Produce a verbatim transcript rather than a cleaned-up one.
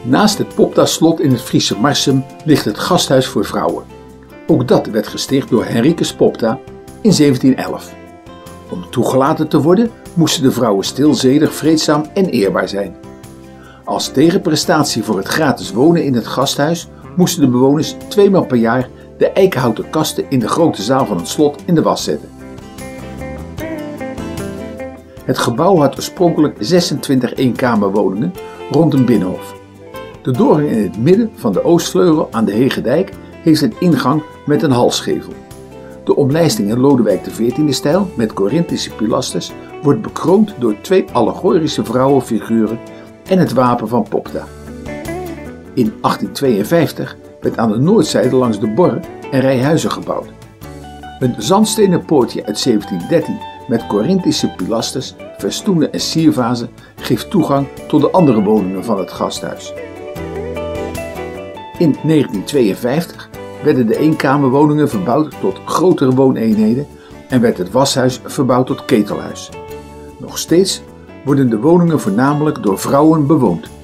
Naast het Popda-slot in het Friese Marsum ligt het gasthuis voor vrouwen. Ook dat werd gesticht door Henricus Popda in zeventien elf. Om toegelaten te worden moesten de vrouwen stilzedig, vreedzaam en eerbaar zijn. Als tegenprestatie voor het gratis wonen in het gasthuis moesten de bewoners tweemaal per jaar de eikenhouten kasten in de grote zaal van het slot in de was zetten. Het gebouw had oorspronkelijk zesentwintig eenkamerwoningen rond een binnenhof. De doorgang in het midden van de oostvleugel aan de Hegedijk heeft een ingang met een halsgevel. De omlijsting in Lodewijk de veertiende stijl met Corinthische pilasters wordt bekroond door twee allegorische vrouwenfiguren en het wapen van Popda. In achttien tweeënvijftig werd aan de noordzijde langs de Borre een rij huizen gebouwd. Een zandstenen poortje uit zeventien dertien met Corinthische pilasters, festoenen en siervazen geeft toegang tot de andere woningen van het gasthuis. In negentien tweeënvijftig werden de eenkamerwoningen verbouwd tot grotere wooneenheden en werd het washuis verbouwd tot ketelhuis. Nog steeds worden de woningen voornamelijk door vrouwen bewoond.